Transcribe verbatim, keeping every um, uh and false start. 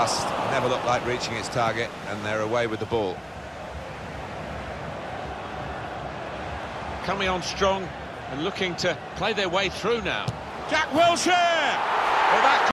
pass never looked like reaching its target, and they're away with the ball. Coming on strong and looking to play their way through now. Jack Wilshere! Well, that